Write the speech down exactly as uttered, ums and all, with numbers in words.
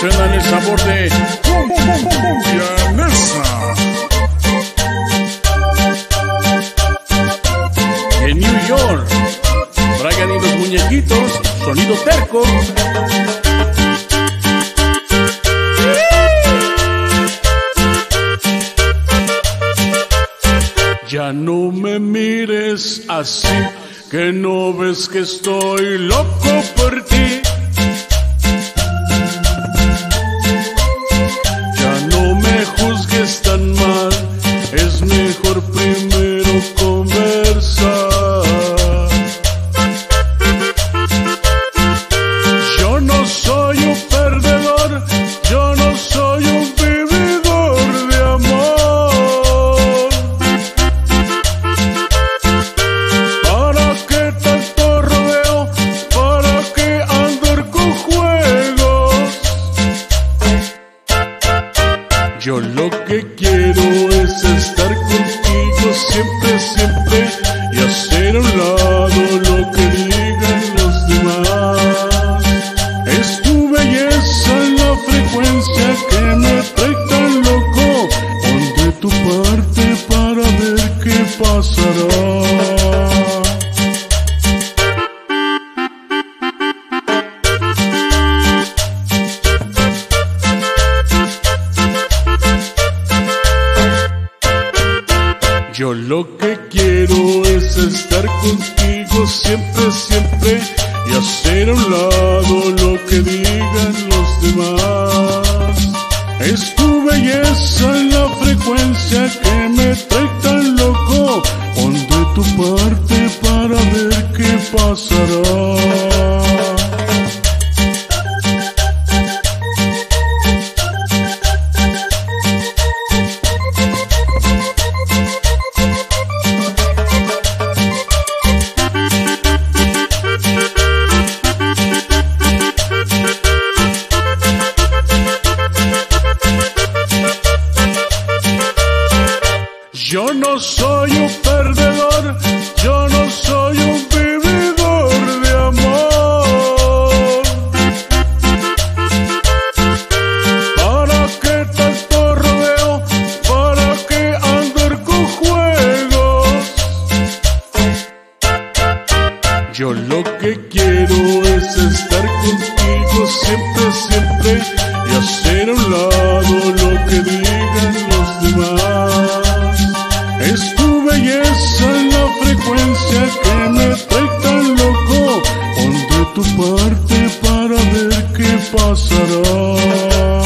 suena el sabor de Llanesa. En New York, Brian y los muñequitos, sonido terco. Ya no me mires así, que no ves que estoy loco por ti. Ya no me juzgues tan mal, es mejor primero conversar. Yo no soy un perdedor, yo no soy un vividor de amor. ¿Para qué tanto rodeo? ¿Para qué andar con juegos? Yo lo que quiero es estar contigo siempre, siempre, y hacer a un lado lo que digan los demás. Es tu belleza la frecuencia que me trae tan loco. Pon de tu parte para ver qué pasará. Yo lo que quiero es estar contigo siempre, siempre, y hacer a un lado lo que digan los demás. Es tu belleza la frecuencia que me trae tan loco. Pon de tu parte para ver qué pasará. Yo no soy un perdedor, yo no soy un vividor de amor. ¿Para qué tanto rodeo? ¿Para qué andar con juegos? Yo lo que quiero es estar contigo siempre, siempre, y hacer a un lado lo que digan los demás. Es tu belleza la frecuencia que me trae tan loco. Pon de tu parte para ver qué pasará.